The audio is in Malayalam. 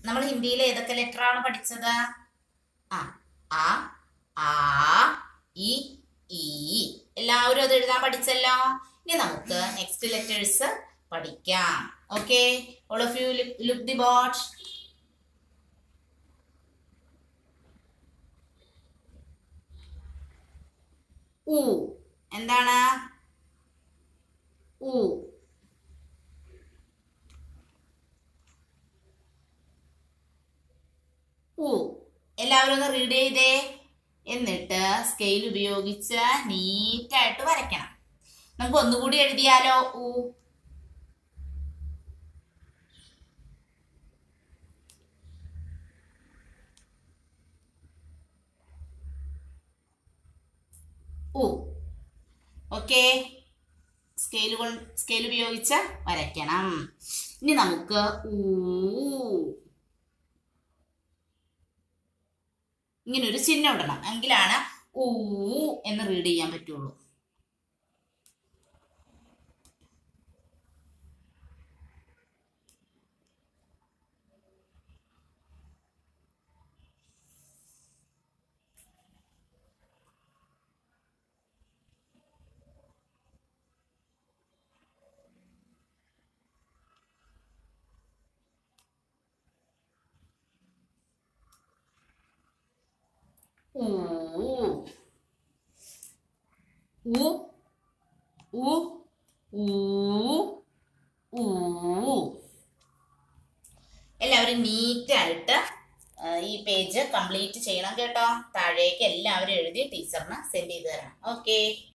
നമ്മൾ ഹിന്ദിയിൽ ഏതൊക്കെ ലെറ്റർ ആണ് പഠിച്ചത്? ആ ആ ആ ഇ ഈ. എല്ലാവരും അത് എഴുതാൻ പഠിച്ചല്ലോ. ഇനി നമുക്ക് നെക്സ്റ്റ് ലെറ്റേഴ്സ് പഠിക്കാം. Okay, all of you look the board. ഉ എന്താണ്? ഉ. ഉ എല്ലാവരും ഒന്ന് റീഡ് ചെയ്തേ. എന്നിട്ട് സ്കെയിൽ ഉപയോഗിച്ച് നീറ്റായിട്ട് വരയ്ക്കണം. നമുക്ക് ഒന്നുകൂടി എഴുതിയാലോ? ഉ. ഉ. ഓക്കെ, സ്കെയിൽ ഉപയോഗിച്ച് വരയ്ക്കണം. ഇനി നമുക്ക് ഇങ്ങനെ ഒരു ചിഹ്നം ഇടണം, എങ്കിലാണ് ഊ എന്ന് റീഡ് ചെയ്യാൻ പറ്റുള്ളൂ. ഊ ഊ ഊ ഊ ഊ. എല്ലാവരും നീറ്റായിട്ട് ഈ പേജ് കംപ്ലീറ്റ് ചെയ്യണം കേട്ടോ. താഴേക്ക് എല്ലാവരും എഴുതി ടീച്ചറിന് സെൻഡ് ചെയ്ത് തരണം. ഓക്കെ.